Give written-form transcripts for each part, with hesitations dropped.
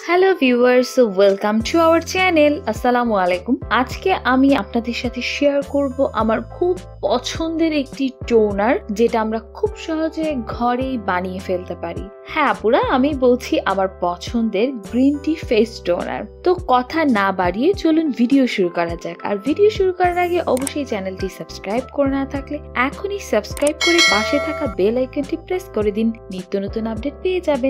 Hello viewers, welcome to our channel. আসসালামু আলাইকুম। আজকে আমি আপনাদের সাথে শেয়ার করব আমার খুব পছন্দের একটি টোনার, যেটা আমরা খুব সহজে ঘরেই বানিয়ে ফেলতে পারি। হ্যাঁ আপুরা, আমি বলছি আমার পছন্দের গ্রিন টি ফেস টোনার। তো কথা না বাড়িয়ে চলুন ভিডিও শুরু করা যাক। আর ভিডিও শুরু করার আগে অবশ্যই চ্যানেলটি সাবস্ক্রাইব করে না থাকলে এখনই সাবস্ক্রাইব করে পাশে থাকা বেল আইকনটি প্রেস করে দিন, নিত্য নতুন আপডেট পেয়ে যাবেন।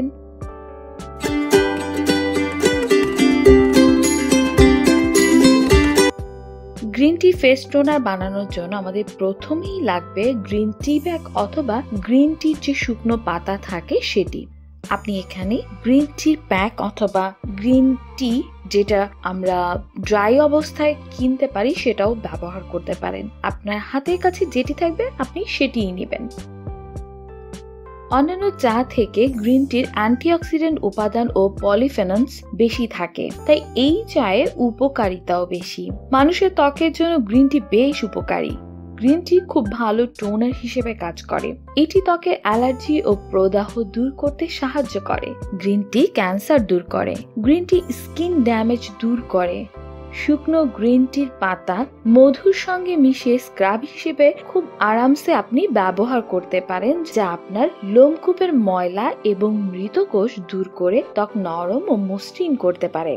গ্রিন টি ফেস টোনার বানানোর জন্য আমাদের প্রথমেই লাগবে গ্রিন টি ব্যাগ অথবা গ্রিন টির যে শুকনো পাতা থাকে সেটি। আপনি এখানে গ্রিন টির প্যাক অথবা গ্রিন টি যেটা আমরা ড্রাই অবস্থায় কিনতে পারি সেটাও ব্যবহার করতে পারেন। আপনার হাতের কাছে যেটি থাকবে আপনি সেটিই নেবেন। অন্যান্য চা থেকে গ্রিন টির অ্যান্টিঅক্সিডেন্ট উপাদান ও পলিফেনলস বেশি থাকে, তাই এই চায়ের উপকারিতাও বেশি। মানুষের ত্বকের জন্য গ্রিন টি বেশ উপকারী। গ্রিন টি খুব ভালো টোনার হিসেবে কাজ করে। এটি ত্বকের অ্যালার্জি ও প্রদাহ দূর করতে সাহায্য করে। গ্রিন টি ক্যান্সার দূর করে। গ্রিন টি স্কিন ড্যামেজ দূর করে। শুকনো গ্রিন টির পাতা মধুর সঙ্গে মিশিয়ে স্ক্রাব হিসেবে খুব আরামসে আপনি ব্যবহার করতে পারেন, যা আপনার লোমকূপের ময়লা এবং মৃত কোষ দূর করে ত্বক নরম ও মসৃণ করতে পারে।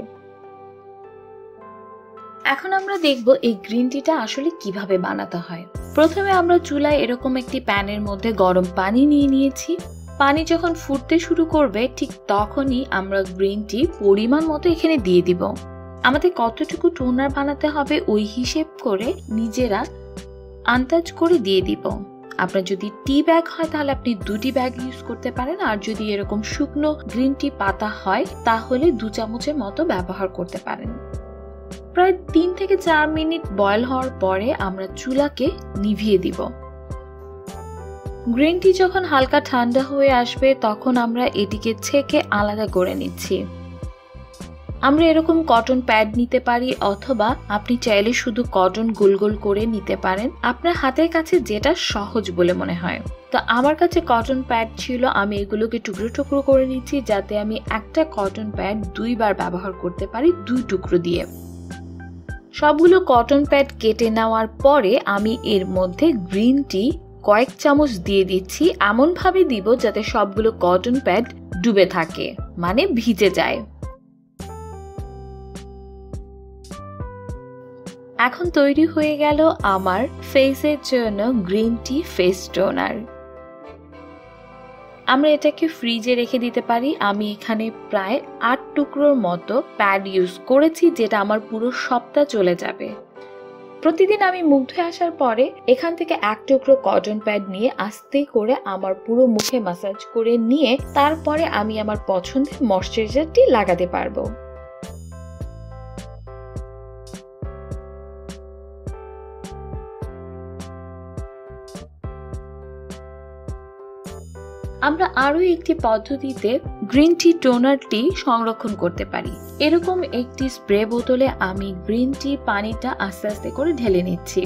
এখন আমরা দেখব এই গ্রিন টিটা আসলে কিভাবে বানাতে হয়। প্রথমে আমরা চুলায় এরকম একটি প্যানের মধ্যে গরম পানি নিয়ে নিয়েছি। পানি যখন ফুটতে শুরু করবে ঠিক তখনই আমরা গ্রিন টি পরিমাণ মতো এখানে দিয়ে দিব। আমাদের কতটুকু টোনার বানাতে হবে ওই হিসেব করে নিজেরা আন্দাজ করে দিয়ে দিব। আপনার যদি টি ব্যাগ হয় তাহলে আপনি 2টি ব্যাগ ইউজ করতে পারেন, আর যদি এরকম শুকনো গ্রিন টি পাতা হয় তাহলে 2 চামচের মতো ব্যবহার করতে পারেন। প্রায় 3 থেকে 4 মিনিট বয়েল হওয়ার পরে আমরা চুলাকে নিভিয়ে দিব। গ্রিন টি যখন হালকা ঠান্ডা হয়ে আসবে তখন আমরা এটিকে ছেঁকে আলাদা করে নিচ্ছি। আমরা এরকম কটন প্যাড নিতে পারি অথবা আপনি চাইলে শুধু কটন গোল গোল করে নিতে পারেন, আপনার হাতের কাছে যেটা সহজ বলে মনে হয়। তো আমার কাছে কটন প্যাড ছিল, আমি এগুলোকে টুকরো টুকরো করে নিচ্ছি যাতে আমি একটা কটন প্যাড 2 বার ব্যবহার করতে পারি 2 টুকরো দিয়ে। সবগুলো কটন প্যাড কেটে নেওয়ার পরে আমি এর মধ্যে গ্রিন টি কয়েক চামচ দিয়ে দিচ্ছি। এমন ভাবে দিব যাতে সবগুলো কটন প্যাড ডুবে থাকে, মানে ভিজে যায়। এখন তৈরি হয়ে গেল আমার ফেসের জন্য গ্রিন টি ফেস টোনার। আমরা এটাকে ফ্রিজে রেখে দিতে পারি। আমি এখানে প্রায় 8 টুকরোর মতো প্যাড ইউজ করেছি, যেটা আমার পুরো সপ্তাহ চলে যাবে। প্রতিদিন আমি মুখ ধুয়ে আসার পরে এখান থেকে 1 টুকরো কটন প্যাড নিয়ে আস্তে করে আমার পুরো মুখে ম্যাসাজ করে নিয়ে তারপরে আমি আমার পছন্দের ময়শ্চারাইজারটি লাগাতে পারবো। আমরা আরো একটি পদ্ধতিতে গ্রিন টি টোনারটি সংরক্ষণ করতে পারি। এরকম একটি স্প্রে বোতলে আমি গ্রিন টি পানিটা আস্তে আস্তে করে ঢেলে নিচ্ছি।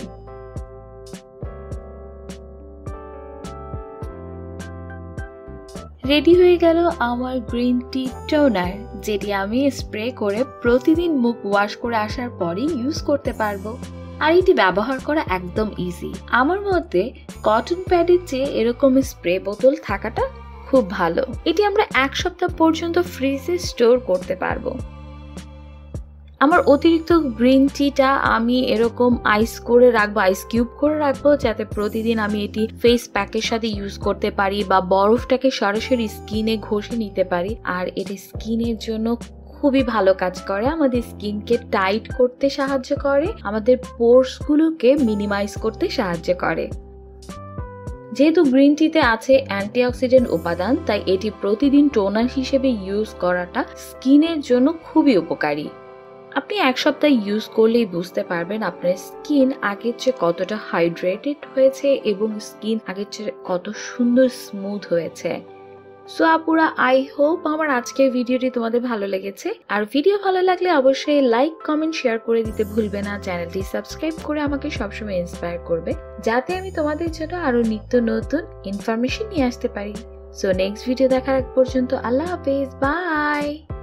রেডি হয়ে গেল আমার গ্রিন টি টোনার, যেটি আমি স্প্রে করে প্রতিদিন মুখ ওয়াশ করে আসার পরেই ইউজ করতে পারবো। আর এটি ব্যবহার করা একদম ইজি। আমার মতে কটন প্যাডের চেয়ে এরকম স্প্রে বোতল থাকাটা খুব ভালো। এটি আমরা 1 সপ্তাহ পর্যন্ত ফ্রিজে স্টোর করতে পারবো। আমার অতিরিক্ত গ্রিন টিটা আমি এরকম আইস করে রাখবো, আইস কিউব করে রাখবো, যাতে প্রতিদিন আমি এটি ফেস প্যাকের সাথে ইউজ করতে পারি বা বরফটাকে সরাসরি স্কিনে ঘষে নিতে পারি। আর এটি স্কিনের জন্য খুবই ভালো কাজ করে, আমাদের স্কিনকে টাইট করতে সাহায্য করে, আমাদের পোরস গুলোকে মিনিমাইজ করতে সাহায্য করে। যেহেতু গ্রিন টিতে আছে অ্যান্টিঅক্সিডেন্ট উপাদান, তাই এটি প্রতিদিন টোনার হিসেবে ইউজ করাটা স্কিনের জন্য খুবই উপকারী। আপনি 1 সপ্তাহ ইউজ করলেই বুঝতে পারবেন আপনার স্কিন আগের চেয়ে কতটা হাইড্রেটেড হয়েছে এবং স্কিন আগের চেয়ে কত সুন্দর স্মুথ হয়েছে। সো আপুরা, আই হোপ আমার আজকের ভিডিওটি তোমাদের ভালো লেগেছে। আর ভিডিও ভালো লাগলে অবশ্যই লাইক, কমেন্ট, শেয়ার করে দিতে ভুলবে না। চ্যানেলটি সাবস্ক্রাইব করে আমাকে সবসময় ইন্সপায়ার করবে, যাতে আমি তোমাদের জন্য আরো নিত্য নতুন ইনফরমেশন নিয়ে আসতে পারি। সো নেক্সট ভিডিও দেখার আগ পর্যন্ত আল্লাহ হাফেজ, বাই।